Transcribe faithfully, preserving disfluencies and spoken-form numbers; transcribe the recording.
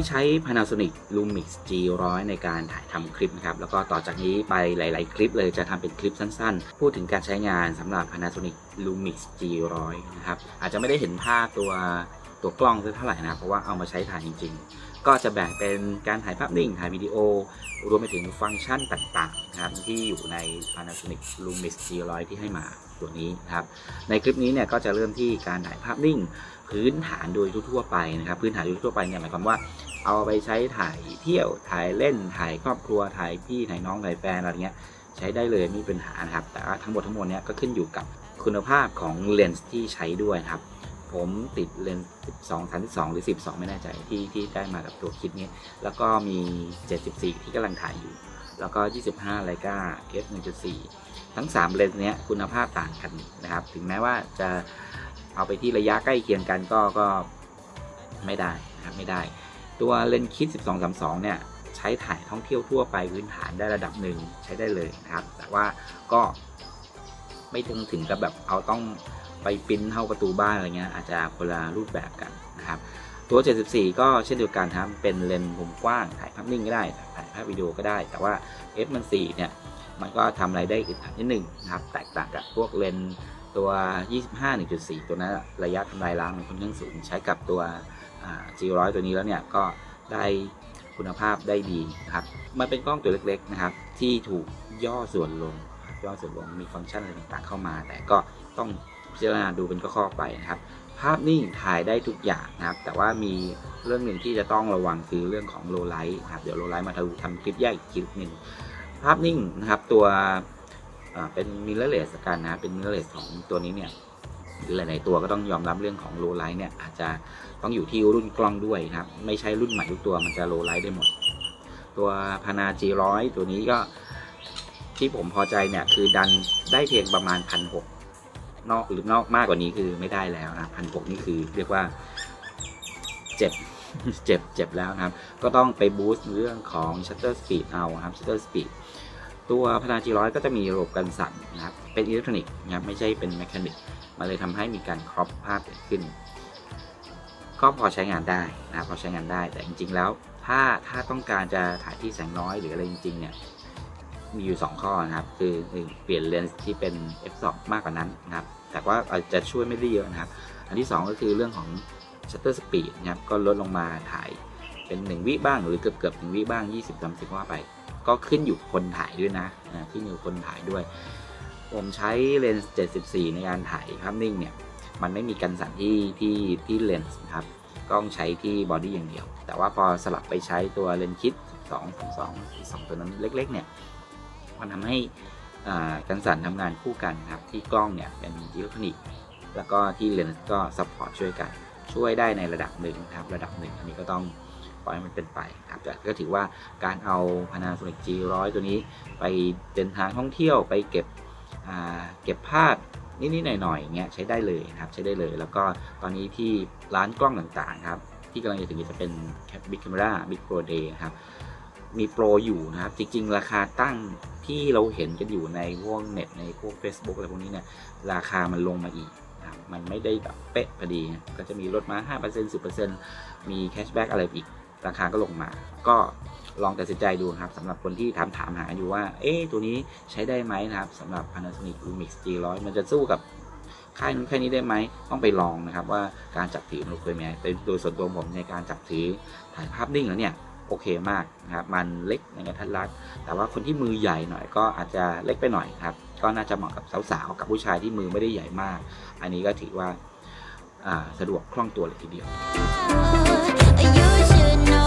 ใช้ Panasonic Lumix จี หนึ่งร้อย ในการถ่ายทำคลิปนะครับแล้วก็ต่อจากนี้ไปหลายๆคลิปเลยจะทำเป็นคลิปสั้นๆพูดถึงการใช้งานสำหรับ Panasonic Lumix จี หนึ่งร้อย นะครับอาจจะไม่ได้เห็นภาพตัวตัวกล้องเท่าไหร่นะเพราะว่าเอามาใช้ถ่ายจริงๆก็จะแบ่งเป็นการถ่ายภาพนิ่งถ่ายวิดีโอรวมไปถึงฟังก์ชันต่างๆนะครับที่อยู่ใน Panasonic Lumix จี หนึ่งร้อย ที่ให้มาตัวนี้นะครับในคลิปนี้เนี่ยก็จะเริ่มที่การถ่ายภาพนิ่งพื้นฐานโดยทั่วไปนะครับพื้นฐานโดยทั่วไปเนี่ยหมายความว่าเอาไปใช้ถ่ายเที่ยวถ่ายเล่นถ่ายครอบครัวถ่ายพี่ถ่ายน้องถ่ายแฟนอะไรเงี้ยใช้ได้เลยไม่มีปัญหานะครับแต่ว่าทั้งหมดทั้งมวลเนี่ยก็ขึ้นอยู่กับคุณภาพของเลนส์ที่ใช้ด้วยครับผมติดเลนส์สิบสอง สามสิบสองหรือสิบสองไม่แน่ใจที่ที่ได้มากับตัวคิดนี้แล้วก็มีเจ็ดสิบสี่ที่กำลังถ่ายอยู่แล้วก็ยี่สิบห้า Leica เอฟ หนึ่งจุดสี่ ทั้งสามเลนส์เนี้ยคุณภาพต่างกันนะครับถึงแม้ว่าจะเอาไปที่ระยะใกล้เคียงกันก็ก็ไม่ได้นะครับไม่ได้ตัวเลนส์คิดสิบสอง สามสิบสองเนี่ยใช้ถ่ายท่องเที่ยวทั่วไปพื้นฐานได้ระดับหนึ่งใช้ได้เลยนะครับแต่ว่าก็ไม่ถึงถึงกับแบบเอาต้องไปปิ้นเข้าประตูบ้านอะไรเงี้ยอาจจะคนละรูปแบบกันนะครับตัวเจ็ดสิบสี่ก็เช่นเดียวกันครับเป็นเลนส์มุมกว้างถ่ายภาพนิ่งก็ได้ถ่ายภาพวิดีโอก็ได้แต่ว่า F มันสี่เนี่ยมันก็ทำอะไรได้อึดอัดนิดหนึ่งนะครับแตกต่างกับพวกเลนส์ตัวยี่สิบห้า หนึ่งจุดสี่ ตัวนั้นระยะทำลายล้างมันค่อนข้างสูงใช้กับตัวจี หนึ่งร้อย ตัวนี้แล้วเนี่ยก็ได้คุณภาพได้ดีนะครับมันเป็นกล้องตัวเล็กๆนะครับที่ถูกย่อส่วนลงย่อส่วนลงมีฟังก์ชันอะไรต่างๆเข้ามาแต่ก็ต้องพิจารณาดูเป็นข้อๆไปนะครับภาพนิ่งถ่ายได้ทุกอย่างนะครับแต่ว่ามีเรื่องหนึ่งที่จะต้องระวังคือเรื่องของโลไลท์นะครับเดี๋ยวโลไลท์มาทำคลิปแยกอีกคลิปหนึ่งภาพนิ่งนะครับตัวเป็นมิเรอร์เลสกันนะเป็นมิเรอร์เลสของตัวนี้เนี่ยหลายๆตัวก็ต้องยอมรับเรื่องของโลไลท์เนี่ยอาจจะต้องอยู่ที่รุ่นกล้องด้วยนะครับไม่ใช่รุ่นใหม่ทุกตัวมันจะโลไลท์ได้หมดตัวพานา จี หนึ่งร้อย ตัวนี้ก็ที่ผมพอใจเนี่ยคือดันได้เพียงประมาณ หนึ่งพันหกร้อย นอกหรือนอกมากกว่านี้คือไม่ได้แล้วนะ หนึ่งพันหกร้อย นี่คือเรียกว่าเจ็บเจ็บเจ็บแล้วนะครับก็ต้องไปบูสต์เรื่องของ shutter speed เอาครับ shutter speed ตัวพานา จี หนึ่งร้อย ก็จะมีระบบกันสั่นนะครับเป็นอิเล็กทรอนิกส์นะครับไม่ใช่เป็นแมคานิกมันเลยทำให้มีการครอปภาพเกิดขึ้นก็พอใช้งานได้นะพอใช้งานได้แต่จริงๆแล้วถ้าถ้าต้องการจะถ่ายที่แสงน้อยหรืออะไรจริงๆเนี่ยมีอยู่สองข้อนะครับคือหนึ่งเปลี่ยนเลนส์ที่เป็น เอฟ สอง มากกว่านั้นนะครับแต่ว่าอาจจะช่วยไม่ได้เยอะนะครับอันที่สองก็คือเรื่องของ shutter speed นะครับก็ลดลงมาถ่ายเป็นหนึ่งวิบ้างหรือเกือบเกือบหนึ่งวิบ้างยี่สิบ สามสิบว่าไปก็ขึ้นอยู่คนถ่ายด้วยนะนะขึ้นอยู่คนถ่ายด้วยผมใช้เลนส์เจ็ดสิบสี่ในการถ่ายภาพนิ่งเนี่ยมันไม่มีกันสั่นที่ที่ที่เลนส์นะครับก็ต้องใช้ที่บอดี้อย่างเดียวแต่ว่าพอสลับไปใช้ตัวเลนส์คิดสิบสอง สามสิบสอง สองตัวนั้นเล็กๆเนี่ยมันทำให้กันสั่นทำงานคู่กันครับที่กล้องเนี่ยเป็นอิเล็กทรอนิกส์แล้วก็ที่เลนส์ก็ซัพพอร์ตช่วยกันช่วยได้ในระดับหนึ่งครับระดับหนึ่งอันนี้ก็ต้องปล่อยให้มันเป็นไปครับแต่ก็ถือว่าการเอา Panasonic จี หนึ่งร้อย ตัวนี้ไปเดินทางท่องเที่ยวไปเก็บเก็บภาพนิดๆหน่อยๆอย่างเงี้ยใช้ได้เลยครับใช้ได้เลยแล้วก็ตอนนี้ที่ร้านกล้องต่างๆครับที่กำลังจะถึงจะเป็น Big Camera Big Pro Day ครับมีโปรอยู่นะครับจริงๆราคาตั้งที่เราเห็นกันอยู่ในพวกเน็ตในพวก Facebook อะไรพวกนี้เนี่ยราคามันลงมาอีกนะครับมันไม่ได้แบบเป๊ะพอดีก็จะมีลดมา ห้าเปอร์เซ็นต์ สิบเปอร์เซ็นต์ มีแคชแบ็กอะไรอีกราคาก็ลงมาก็ลองตัดสินใจดูครับสำหรับคนที่ถามถามหาอยู่ว่าเอ๊ะตัวนี้ใช้ได้ไหมนะครับสำหรับ Panasonic Lumix จี หนึ่งร้อย มันจะสู้กับค่ายนู้นค่ายนี้ได้ไหมต้องไปลองนะครับว่าการจับถือมันโอเคไหมโดยส่วนตัวผมในการจับถือถ่ายภาพนิ่งแล้วเนี่ยโอเคมากนะครับมันเล็กในกระทัดรัดแต่ว่าคนที่มือใหญ่หน่อยก็อาจจะเล็กไปหน่อยครับก็น่าจะเหมาะกับสาวๆกับผู้ชายที่มือไม่ได้ใหญ่มากอันนี้ก็ถือว่าสะดวกคล่องตัวเลยทีเดียว